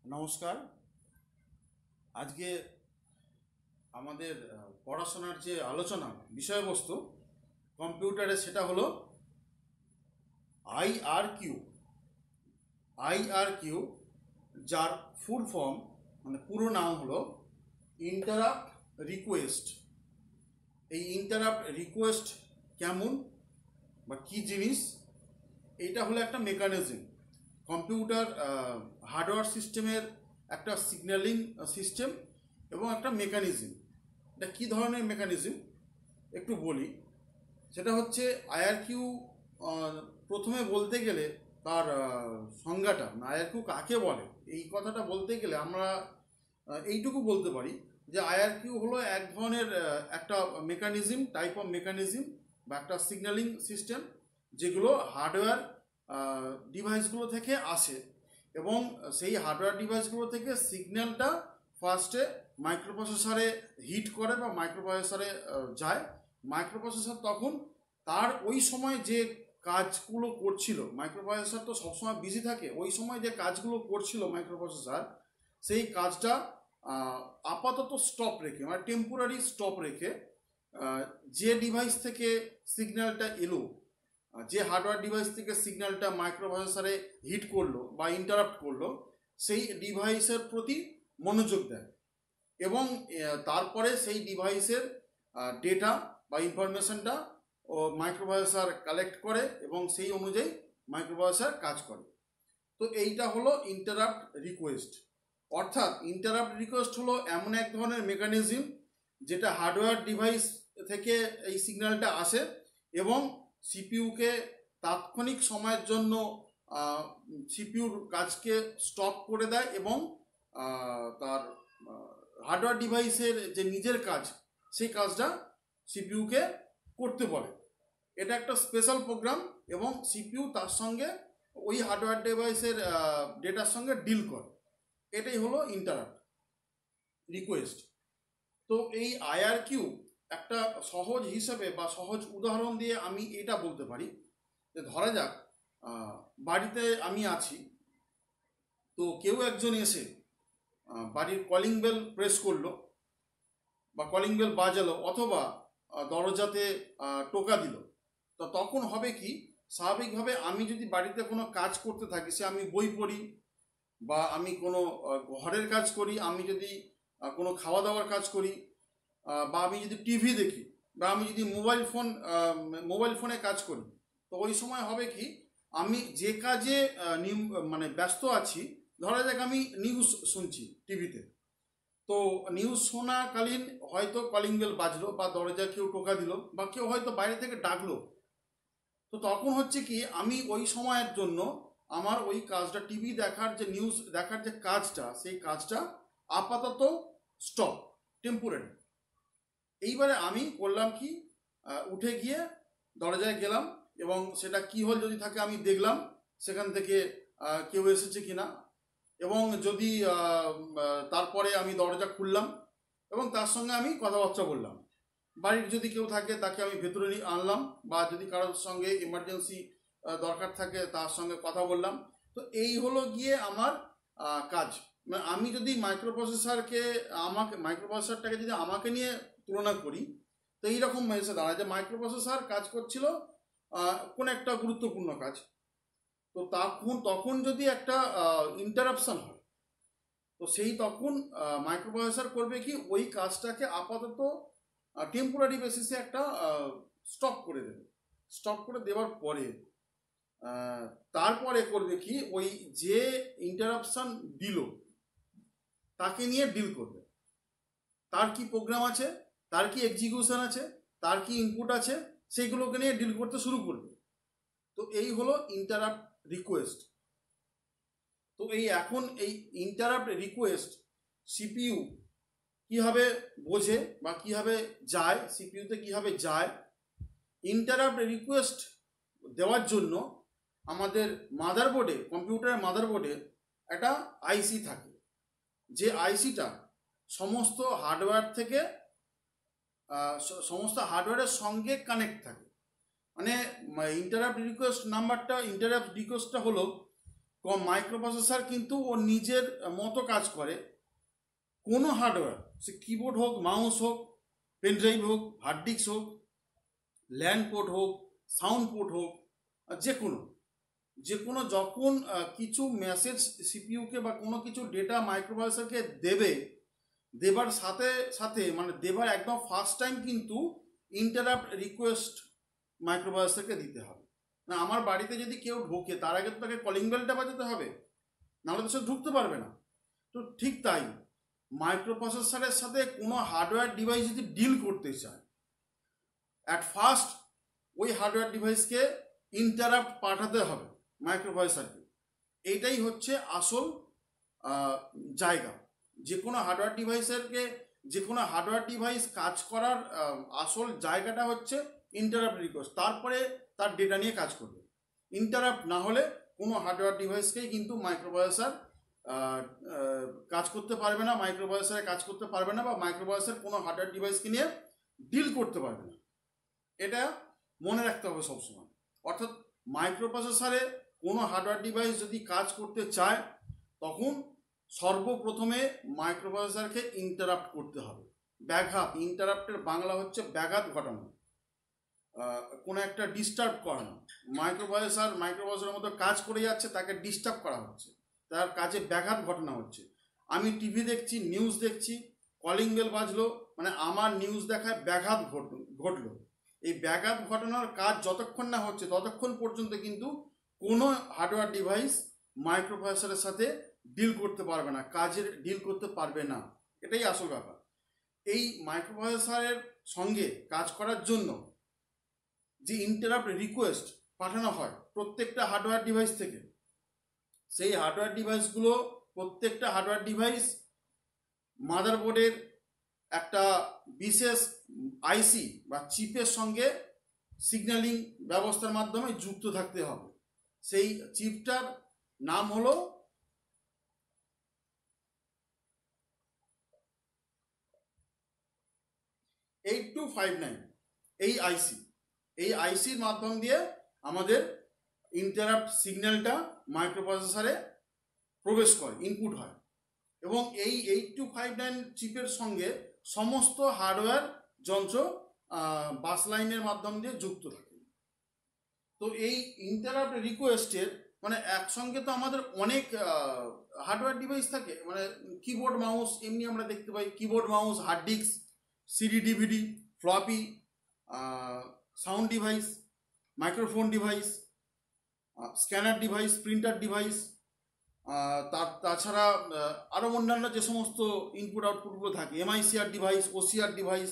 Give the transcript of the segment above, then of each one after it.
নমস্কার। আজকে আমাদের পড়াশোনার যে আলোচনা বিষয়বস্তু কম্পিউটারে সেটা হলো আইআরকিউ। আইআরকিউ যার ফুল ফর্ম মানে পুরো নাম হলো ইন্টারাপ্ট রিকোয়েস্ট। এই ইন্টারাপ্ট রিকোয়েস্ট কেমন বা কী জিনিস, এইটা হলো একটা মেকানিজম। কম্পিউটার হার্ডওয়্যার সিস্টেমের একটা সিগন্যালিং সিস্টেম এবং একটা মেকানিজম। এটা কী ধরনের মেকানিজম একটু বলি। সেটা হচ্ছে আইআরকিউ। প্রথমে বলতে গেলে তার সংজ্ঞাটা আইআরকিউ কাকে বলে, এই কথাটা বলতে গেলে আমরা এইটুকু বলতে পারি যে আইআরকিউ হলো এক ধরনের একটা মেকানিজম, টাইপ অফ মেকানিজম বা একটা সিগন্যালিং সিস্টেম যেগুলো হার্ডওয়্যার ডিভাইসগুলো থেকে আসে এবং সেই হার্ডওয়্যার ডিভাইসগুলো থেকে সিগন্যালটা ফার্স্টে মাইক্রোপ্রসেসরে হিট করে বা মাইক্রোপ্রসেসরে যায়। মাইক্রোপ্রসেসর তখন তার ওই সময় যে কাজগুলো করছিল, মাইক্রোপ্রসেসর তো সবসময় বিজি থাকে, ওই সময় যে কাজগুলো করছিল মাইক্রোপ্রসেসর সেই কাজটা আপাতত স্টপ রেখে মানে টেম্পোরারি স্টপ রেখে যে ডিভাইস থেকে সিগন্যালটা এলো, যে হার্ডওয়্যার ডিভাইস থেকে সিগন্যালটা মাইক্রোপ্রসেসরে হিট করলো বা ইন্টারাপ্ট করলো, সেই ডিভাইসের প্রতি মনোযোগ দেয় এবং তারপরে সেই ডিভাইসের ডেটা বা ইনফরমেশনটা মাইক্রোপ্রসেসর কালেক্ট করে এবং সেই অনুযায়ী মাইক্রোপ্রসেসর কাজ করে। তো এইটা হলো ইন্টারাপ্ট রিকোয়েস্ট। অর্থাৎ ইন্টারাপ্ট রিকোয়েস্ট হলো এমন এক ধরনের মেকানিজম যেটা হার্ডওয়্যার ডিভাইস থেকে এই সিগন্যালটা আসে এবং সিপিইউকে তাৎক্ষণিক সময়ের জন্য সিপিইউর কাজকে স্টপ করে দেয় এবং তার হার্ডওয়্যার ডিভাইসের যে নিজের কাজ সেই কাজটা সিপিইউকে করতে বলে। এটা একটা স্পেশাল প্রোগ্রাম এবং সিপিইউ তার সঙ্গে ওই হার্ডওয়্যার ডিভাইসের ডেটার সঙ্গে ডিল করে। এটাই হলো ইন্টারাপ্ট রিকোয়েস্ট। তো এই আইআরকিউ একটা সহজ হিসাবে বা সহজ উদাহরণ দিয়ে আমি এটা বলতে পারি যে ধরা যাক বাড়িতে আমি আছি, তো কেউ একজন এসে বাড়ির কলিং বেল প্রেস করলো বা কলিং বেল বাজালো অথবা দরজাতে টোকা দিল। তো তখন হবে কি, স্বাভাবিকভাবে আমি যদি বাড়িতে কোনো কাজ করতে থাকি, সে আমি বই পড়ি বা আমি কোনো ঘরের কাজ করি, আমি যদি কোনো খাওয়া দাওয়ার কাজ করি বা আমি যদি টিভি দেখি বা আমি যদি মোবাইল ফোনে কাজ করি, তো ওই সময় হবে কি, আমি যে কাজে মানে ব্যস্ত আছি, ধরা যাক আমি নিউজ শুনছি টিভিতে, তো নিউজ শোনাকালীন হয়তো কলিং বেল বাজলো বা দরজা কেউ টোকা দিল বা কেউ হয়তো বাইরে থেকে ডাকলো। তো তখন হচ্ছে কি, আমি ওই সময়ের জন্য আমার ওই কাজটা, টিভি দেখার যে নিউজ দেখার যে কাজটা, সেই কাজটা আপাতত স্টপ, টেম্পোরারি। এইবারে আমি করলাম কি, উঠে গিয়ে দরজায় গেলাম এবং সেটা কি হল যদি থাকে আমি দেখলাম সেখান থেকে কেউ এসেছে কিনা, এবং যদি তারপরে আমি দরজা খুললাম এবং তার সঙ্গে আমি কথাবার্তা বললাম। বাড়ির যদি কেউ থাকে তাকে আমি ভেতরে নিয়ে আনলাম বা যদি কারোর সঙ্গে এমার্জেন্সি দরকার থাকে তার সঙ্গে কথা বললাম। তো এই হলো গিয়ে আমার কাজ। মানে আমি যদি মাইক্রোপ্রসেসরটাকে যদি আমাকে নিয়ে তুলনা করি, তো এইরকম এসে দাঁড়ায় যে মাইক্রোপ্রসেসর কাজ করছিল কোনো একটা গুরুত্বপূর্ণ কাজ। তো তখন যদি একটা ইন্টারাপশন হয়, তো সেই তখন মাইক্রোপ্রসেসর করবে কি, ওই কাজটাকে আপাতত টেম্পোরারি বেসিসে একটা স্টপ করে দেবে। স্টপ করে দেওয়ার পরে তারপরে করবে কি, ওই যে ইন্টারাপশন দিল তাকে নিয়ে ডিল করবে। তার কি প্রোগ্রাম আছে, তার কি এক্সিকিউশন আছে, তার কি ইনপুট আছে, সেইগুলোকে নিয়ে ডিল করতে শুরু করবে। তো এই হলো ইন্টারাপ্ট রিকোয়েস্ট। তো এখন এই ইন্টারাপ্ট রিকোয়েস্ট সিপিইউ কীভাবে বোঝে বা কীভাবে যায়, সিপিইউতে কীভাবে যায়। ইন্টারাপ্ট রিকোয়েস্ট দেওয়ার জন্য আমাদের মাদারবোর্ডে, কম্পিউটারের মাদারবোর্ডে একটা আইসি থাকে, যে আইসিটা সমস্ত হার্ডওয়্যারের সঙ্গে কানেক্ট থাকে। মানে ইন্টারাপ্ট রিকোয়েস্টটা হলো মাইক্রোপ্রসেসর কিন্তু ও নিজের মতো কাজ করে। কোনো হার্ডওয়্যার, সে কিবোর্ড হোক, মাউস হোক, পেনড্রাইভ হোক, হার্ড ডিস্ক হোক, ল্যান্ড পোর্ট হোক, সাউন্ড পোর্ট হোক, যে কোনো যখন কিছু মেসেজ সিপিইউকে বা কোনো কিছু ডেটা মাইক্রোপ্রসেসরকে দেবার সাথে সাথে মানে দেবার একদম ফার্স্ট টাইম কিন্তু ইন্টারাপ্ট রিকোয়েস্ট মাইক্রোপ্রসেসরকে দিতে হবে। না, আমার বাড়িতে যদি কেউ ঢোকে তার আগে তো তাকে কলিং বেলটা বাজাতে হবে, নাহলে তো সে ঢুকতে পারবে না। তো ঠিক তাই মাইক্রোপ্রসেসরের সাথে কোনো হার্ডওয়্যার ডিভাইস যদি ডিল করতে চায়, অ্যাট ফার্স্ট ওই হার্ডওয়্যার ডিভাইসকে ইন্টারাপ্ট পাঠাতে হবে মাইক্রোপ্রসেসরকে। এইটাই হচ্ছে আসল জায়গা। যে কোনো হার্ডওয়্যার ডিভাইস কাজ করার আসল জায়গাটা হচ্ছে ইন্টারাপ্ট রিকোয়েস্ট। তারপরে তার ডেটা নিয়ে কাজ করবে। ইন্টারাপ্ট না হলে কোনো হার্ডওয়্যার ডিভাইসকেই কিন্তু মাইক্রোপ্রসেসর কাজ করতে পারবে না, মাইক্রোপ্রসেসরে কাজ করতে পারবে না, বা মাইক্রোপ্রসেসর কোনো হার্ডওয়্যার ডিভাইসকে নিয়ে ডিল করতে পারবে না। এটা মনে রাখতে হবে সবসময়। অর্থাৎ মাইক্রোপ্রসেসরে কোনো হার্ডওয়্যার ডিভাইস যদি কাজ করতে চায় তখন সর্বপ্রথমে মাইক্রোপ্রসেসরকে ইন্টারাপ্ট করতে হবে। ব্যাঘাত, ইন্টারাপ্টের বাংলা হচ্ছে ব্যাঘাত ঘটানো, কোনো একটা ডিস্টার্ব করানো। মাইক্রোপ্রসেসরের মতো কাজ করে যাচ্ছে, তাকে ডিস্টার্ব করা হচ্ছে, তার কাজে ব্যাঘাত ঘটানো হচ্ছে। আমি টিভি দেখছি, নিউজ দেখছি, কলিং বেল বাজলো, মানে আমার নিউজ দেখায় ব্যাঘাত ঘটলো। এই ব্যাঘাত ঘটানোর কাজ যতক্ষণ না হচ্ছে ততক্ষণ পর্যন্ত কিন্তু কোনো হার্ডওয়্যার ডিভাইস মাইক্রোপ্রসেসরের সাথে ডিল করতে পারবে না, ডিল করতে পারবে না। এটাই আসল ব্যাপার। এই মাইক্রোপ্রসেসরের সঙ্গে কাজ করার জন্য যে ইন্টারাপ্ট রিকোয়েস্ট পাঠানো হয় প্রত্যেকটা হার্ডওয়্যার ডিভাইস থেকে, সেই হার্ডওয়্যার ডিভাইসগুলো, প্রত্যেকটা হার্ডওয়্যার ডিভাইস মাদারবোর্ডের একটা বিশেষ আইসি বা চিপের সঙ্গে সিগন্যালিং ব্যবস্থার মাধ্যমে যুক্ত থাকতে হবে। সেই চিপটার নাম হলো #8259। এই আইসির মাধ্যম দিয়ে আমাদের ইন্টারাপ্ট সিগন্যালটা মাইক্রোপ্রসেসরে প্রবেশ করে, ইনপুট হয়, এবং এই 8259 চিপের সঙ্গে সমস্ত হার্ডওয়্যার যন্ত্র বাস লাইনের মাধ্যম দিয়ে যুক্ত থাকে। তো এই ইন্টারাপ্ট রিকোয়েস্টের মানে একসঙ্গে তো আমাদের অনেক হার্ডওয়্যার ডিভাইস থাকে, মানে কিবোর্ড মাউস এমনি আমরা দেখতে পাই, keyboard mouse, hard disk, CD DVD, floppy, sound device, microphone device, scanner device, printer device, তাছাড়া আরও অন্যান্য যে সমস্ত ইনপুট আউটপুটগুলো থাকে, এমআইসিআর ডিভাইস, ওসিআর ডিভাইস,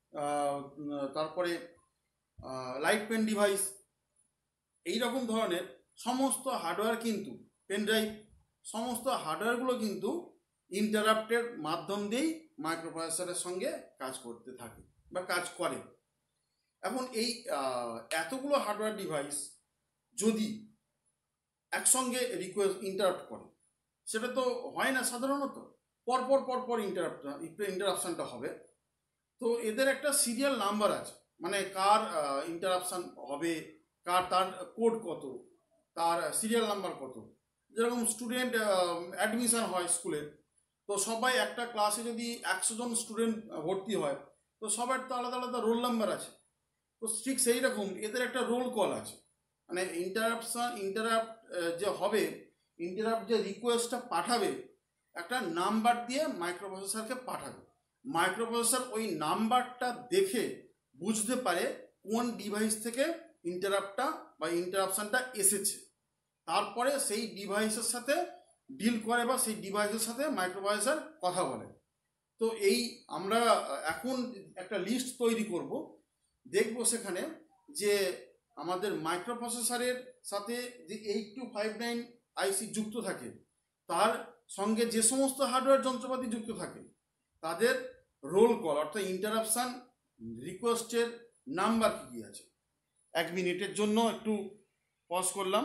তারপরে লাইট পেন ডিভাইস, এই রকম ধরনের সমস্ত হার্ডওয়্যার কিন্তু, পেনড্রাইভ, সমস্ত হার্ডওয়্যারগুলো কিন্তু ইন্টারাপ্টের মাধ্যম দিয়েই মাইক্রোপ্রসেসরের সঙ্গে কাজ করতে থাকে বা কাজ করে। এখন এই এতগুলো হার্ডওয়্যার ডিভাইস যদি একসঙ্গে ইন্টারাপ্ট করে, সেটা তো হয় না সাধারণত, পরপর ইন্টারাপশনটা হবে। তো এদের একটা সিরিয়াল নাম্বার আছে, মানে কার ইন্টারাপশন হবে, তার কোড কত, তার সিরিয়াল নাম্বার কত। যেরকম স্টুডেন্ট অ্যাডমিশন হয় স্কুলে, তো সবাই একটা ক্লাসে যদি 100 জন স্টুডেন্ট ভর্তি হয়, তো সবার তো আলাদা আলাদা রোল নাম্বার আছে। তো ঠিক সেই রকম এদের একটা রোল কল আছে, মানে ইন্টারাপ্ট যে হবে, ইন্টারাপ্ট যে রিকোয়েস্টটা পাঠাবে, একটা নাম্বার দিয়ে মাইক্রোপ্রসেসরকে পাঠাবে। মাইক্রোপ্রসেসর ওই নাম্বারটা দেখে বুঝতে পারে কোন ডিভাইস থেকে ইন্টারাপ্টটা বা ইন্টারাপশনটা এসেছে, তারপরে সেই ডিভাইসের সাথে ডিল করে বা সেই ডিভাইসের সাথে মাইক্রোপ্রসেসর কথা বলে। তো এই আমরা এখন একটা লিস্ট তৈরি করব, দেখব সেখানে যে আমাদের মাইক্রোপ্রসেসরের সাথে যে 8259 আইসি যুক্ত থাকে, তার সঙ্গে যে সমস্ত হার্ডওয়্যার যন্ত্রপাতি যুক্ত থাকে, তাদের রোল কল অর্থাৎ ইন্টারাপশন রিকোয়েস্টের নাম্বার কী আছে। 1 মিনিটের জন্য একটু পজ করলাম।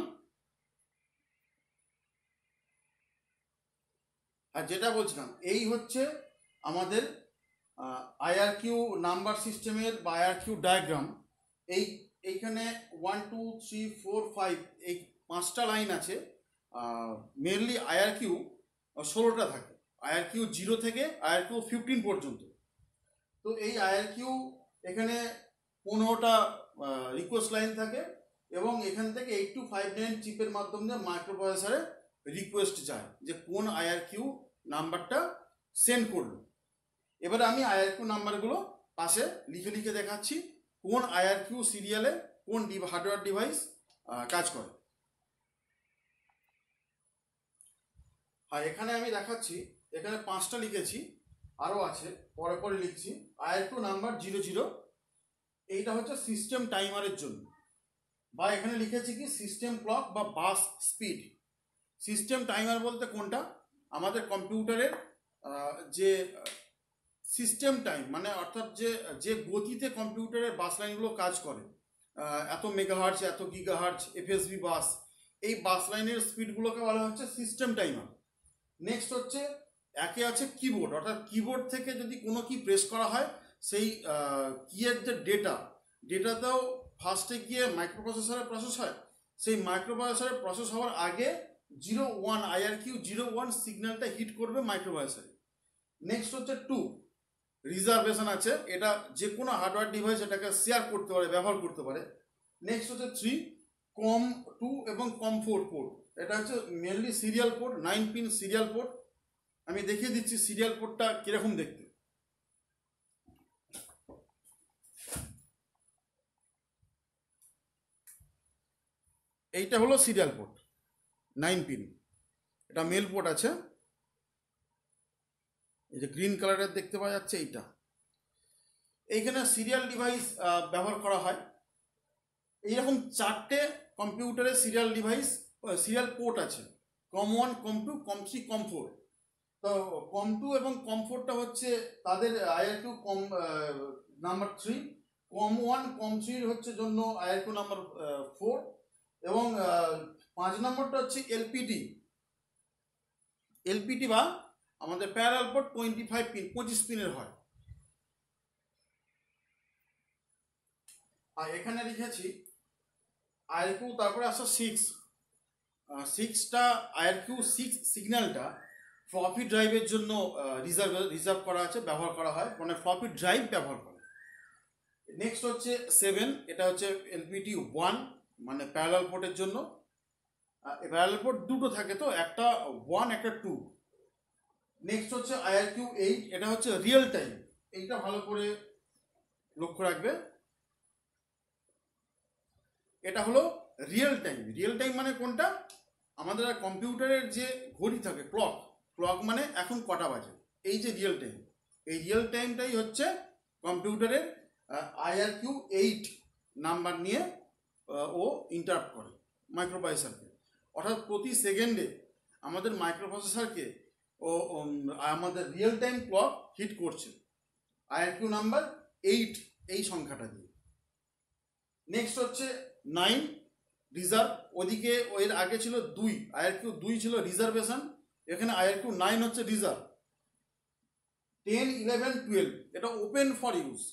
আর যেটা বলছিলাম, এই হচ্ছে আমাদের আইআরকিউ নাম্বার সিস্টেমের বা আইআরকিউ ডায়াগ্রাম। এইখানে 1 2 3 4 5 এই 5টা লাইন আছে। মেনলি আইআরকিউ 16টা থাকে, আইআরকিউ 0 থেকে আইআরকিউ 15 পর্যন্ত। তো এই আইআরকিউ এখানে 15টা রিকোয়েস্ট লাইন থাকে এবং এখান থেকে 8259 চিপের মাধ্যমে মাইক্রোপ্রসেসরে রিকোয়েস্ট যায় যে কোন আইআরকিউ নাম্বারটা সেন্ড করলো। এবারে আমি আইআরকিউ নাম্বারগুলো পাশে লিখে লিখে দেখাচ্ছি কোন আইআরকিউ সিরিয়ালে কোন হার্ডওয়্যার ডিভাইস কাজ করে। আর এখানে আমি দেখাচ্ছি, এখানে 5টা লিখেছি, আরও আছে, পরে পরে লিখছি। আইআরকিউ নাম্বার 00, এইটা হচ্ছে সিস্টেম টাইমারের জন্য, বা এখানে লিখেছি কি সিস্টেম ক্লক বা বাস স্পিড। সিস্টেম টাইমার বলতে কোনটা, আমাদের কম্পিউটারের যে সিস্টেম টাইম, মানে অর্থাৎ যে গতিতে কম্পিউটারের বাস লাইনগুলো কাজ করে, এত মেগাহার্জ, এত গিগাহার্জ, এফএসবি বাস, এই বাস লাইনের স্পিডগুলোকে বলা হচ্ছে সিস্টেম টাইমার। নেক্সট হচ্ছে একে আছে কিবোর্ড, অর্থাৎ কিবোর্ড থেকে যদি কোনো কি প্রেস করা হয় সেই কিয়ের যে ডেটাটাও ফার্স্টে গিয়ে মাইক্রোপ্রসেসরে প্রসেস হয়, সেই মাইক্রোপ্রসেসরে প্রসেস হওয়ার আগে 01 আইআরকিউ 01 সিগন্যালটা হিট করবে মাইক্রোপ্রসেসরে। নেক্সট হচ্ছে 2 রিজার্ভেশন আছে, এটা যে কোনো হার্ডওয়্যার ডিভাইস এটাকে শেয়ার করতে পারে, ব্যবহার করতে পারে। নেক্সট হচ্ছে 3 কম 2 এবং কম 4 পোর্ট, এটা হচ্ছে mainly serial port, 9 pin serial port. আমি দেখিয়ে দিচ্ছি সিরিয়াল পোর্টটা কিরকম দেখতে। এইটা হলো সিরিয়াল পোর্ট 9 পিন, এটা মেল পোর্ট আছে, এই যে গ্রিন কালারের দেখতে পাওয়া যাচ্ছে এইটা। এইখানে সিরিয়াল ডিভাইস ব্যবহার করা হয়। এইরকম 4টে কম্পিউটারে সিরিয়াল ডিভাইস সিরিয়াল পোর্ট আছে, কম 1, কম 2, কম 3, কম 4। তো কম 2 এবং কম 4টা হচ্ছে তাদের আইআরকিউ কম নাম্বার 3, কম 1 কম 3 হচ্ছে জন্য আইআরকিউ নাম্বার 4, এবং 5 নম্বরটা হচ্ছে এলপিটি বা আমাদের প্যারালাল পোর্ট 25 পিন, 25 পিনের হয়। আর এখানে লিখেছি আইআরকিউ, তারপরে আসা 6টা আইআরকিউ 6 সিগন্যালটা ফ্লপি ড্রাইভের জন্য রিজার্ভ করা আছে, ব্যবহার করা হয়, মানে ফ্লপি ড্রাইভ ব্যবহার করে। নেক্সট হচ্ছে 7, এটা হচ্ছে এলপিটি 1, মানে প্যারালাল পোর্টের জন্য। প্যারালাল পোর্ট দুটো থাকে, তো একটা 1 একটা 2। নেক্সট হচ্ছে আইআরকিউ 8, এটা হচ্ছে রিয়েল টাইম, এইটা ভালো করে লক্ষ্য রাখবে। এটা হলো রিয়েল টাইম মানে কোনটা, আমাদের কম্পিউটারের যে ঘড়ি থাকে ক্লক মানে এখন কটা বাজে, এই যে রিয়েল টাইম, এই রিয়েল টাইমটাই হচ্ছে কম্পিউটারের আইআরকিউ 8 নাম্বার নিয়ে ও ইন্টারাপ্ট করে মাইক্রোপ্রসেসরকে। অর্থাৎ প্রতি সেকেন্ডে আমাদের মাইক্রোপ্রসেসরকে ও আমাদের রিয়েল টাইম ক্লক হিট করছে আইআরকিউ নাম্বার 8 এই সংখ্যাটা দিয়ে। নেক্সট হচ্ছে 9 রিজার্ভ, ওদিকে এর আগে ছিল 2, আইআরকিউ 2 ছিল রিজার্ভেশন, এখানে আইআরকিউ 9 হচ্ছে রিজার্ভ। 10, 11, 12 এটা ওপেন ফর ইউজ।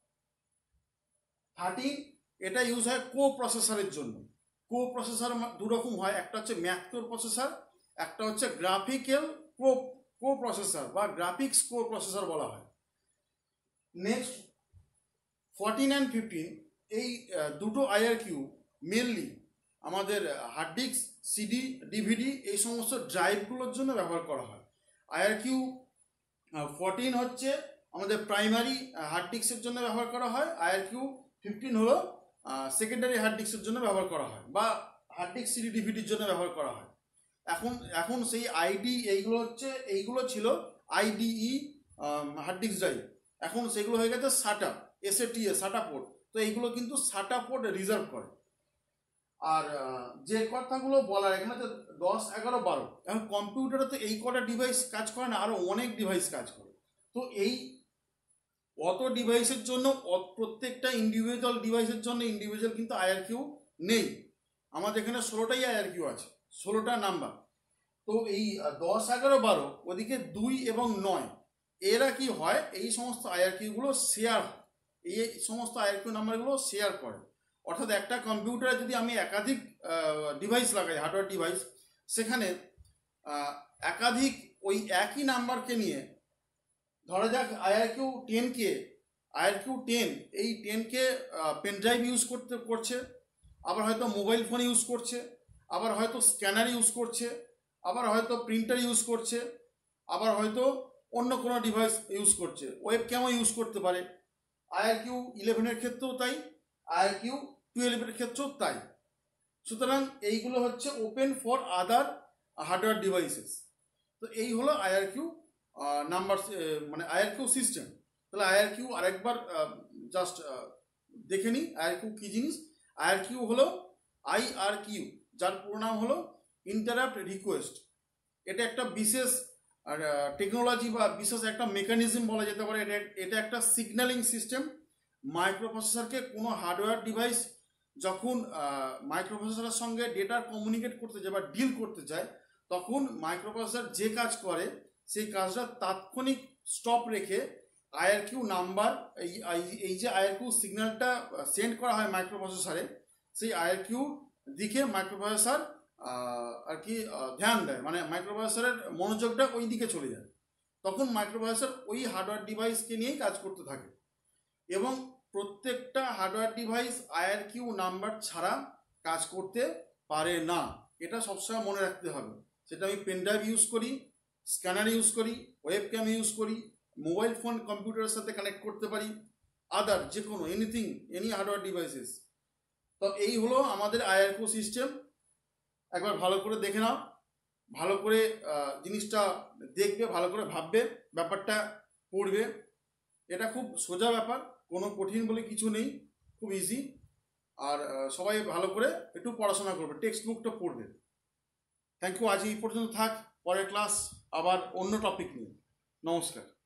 13 এটা ইউজ হয় কো প্রসেসরের জন্য। কো প্রসেসর দু রকম হয়, একটা হচ্ছে ম্যাক্রো প্রসেসর, একটা হচ্ছে গ্রাফিক্যাল কো প্রসেসর বা গ্রাফিক্স কো প্রসেসর বলা হয়। নেক্সট 14 and 15 এই দুটো আইআরকিউ মেনলি আমাদের হার্ড ডিস্ক, সিডি, ডিভিডি এই সমস্ত ড্রাইভগুলোর জন্য ব্যবহার করা হয়। আইআরকিউ 14 হচ্ছে আমাদের প্রাইমারি হার্ড ডিস্কের জন্য ব্যবহার করা হয়, আইআরকিউ 15 হলো সেকেন্ডারি হার্ড ডিস্কের জন্য ব্যবহার করা হয়, বা হার্ড ডিস্ক, সিডি, ডিভিডির জন্য ব্যবহার করা হয়। এখন সেই এইগুলো ছিল আইডিই হার্ড ডিস্ক ড্রাইভ, এখন সেগুলো হয়ে গেছে সাটা, সাটা পোর্ট। তো এইগুলো কিন্তু সাটা পোর্ট রিজার্ভ করে। আর যে কথাগুলো বলার এখানে তো 10, 11, 12, এখন কম্পিউটারে তো এই কটা ডিভাইস কাজ করে না, আরও অনেক ডিভাইস কাজ করে। তো এই অত ডিভাইসের জন্য প্রত্যেকটা ইন্ডিভিজুয়াল ডিভাইসের জন্য ইন্ডিভিজুয়াল কিন্তু আইআরকিউ নেই, আমাদের এখানে 16টাই আইআরকিউ আছে, 16টা নাম্বার। তো এই 10, 11, 12 ওদিকে 2 এবং 9 এরা কি হয়, এই সমস্ত আইআরকিউগুলো শেয়ার, এই সমস্ত আইআরকিউ নাম্বারগুলো শেয়ার করে। অর্থাৎ একটা কম্পিউটারে যদি আমি একাধিক ডিভাইস লাগাই, হার্ডওয়্যার ডিভাইস, সেখানে একাধিক ওই একই নাম্বারকে নিয়ে, ধরা যাক IRQ10 এই 10কে পেনড্রাইভ ইউজ করছে, আবার হয়তো মোবাইল ফোন ইউজ করছে, আবার হয়তো স্ক্যানার ইউজ করছে, আবার হয়তো প্রিন্টার ইউজ করছে, আবার হয়তো অন্য কোনো ডিভাইস ইউজ করছে, ওয়েব ক্যামও ইউজ করতে পারে। IRQ11 ক্ষেত্রেও তাই, IRQ12 ক্ষেত্রেও তাই। সুতরাং এইগুলো হচ্ছে open for other hardware devices. তো এই হলো IRQ নাম্বার, মানে IRQ সিস্টেম। তাহলে IRQ আরেকবার জাস্ট দেখে নিই IRQ কী জিনিস। IRQ হলো IRQ, যার পুরো নাম হলো ইন্টারাপ্ট রিকোয়েস্ট। এটা একটা বিশেষ টেকনোলজি বা বিশেষ একটা মেকানিজম বলা যেতে পারে। এটা একটা সিগন্যালিং সিস্টেম। মাইক্রোপ্রসেসরকে কোনো হার্ডওয়্যার ডিভাইস যখন মাইক্রোপ্রসেসরের সঙ্গে ডেটা কমিউনিকেট করতে যায় বা ডিল করতে যায়, তখন মাইক্রোপ্রসেসর যে কাজ করে সেই কাজটা তাৎক্ষণিক স্টপ রেখে IRQ নাম্বার, এই যে IRQ সিগন্যালটা সেন্ড করা হয় মাইক্রোপ্রসেসরে, সেই IRQ দিকে মাইক্রোপ্রসেসর আর কি ধ্যান দেয়, মানে মাইক্রোপ্রসেসরের মনোযোগটা ওই দিকে চলে যায়। তখন মাইক্রোপ্রসেসর ওই হার্ডওয়্যার ডিভাইসকে নিয়েই কাজ করতে থাকে। এবং প্রত্যেকটা হার্ডওয়্যার ডিভাইস IRQ নাম্বার ছাড়া কাজ করতে পারে না, এটা সবসময় মনে রাখতে হবে। সেটা আমি পেনড্রাইভ ইউজ করি, স্ক্যানার ইউজ করি, ওয়েব ক্যাম ইউজ করি, মোবাইল ফোন কম্পিউটারের সাথে কানেক্ট করতে পারি, আদার যে কোনো এনি হার্ডওয়্যার ডিভাইসেস। তো এই হলো আমাদের IRQ সিস্টেম। একবার ভালো করে দেখে নাও, ভালো করে জিনিসটা দেখবে, ভালো করে ভাববে, ব্যাপারটা পড়বে। এটা খুব সোজা ব্যাপার, কোনো কঠিন বলে কিছু নেই, খুব ইজি। আর সবাই ভালো করে একটু পড়াশোনা করবে, টেক্সট বুকটা পড়বে। Thank you. আজ এই পর্যন্ত থাক, পরের ক্লাস আবার অন্য টপিক নিয়ে। নমস্কার।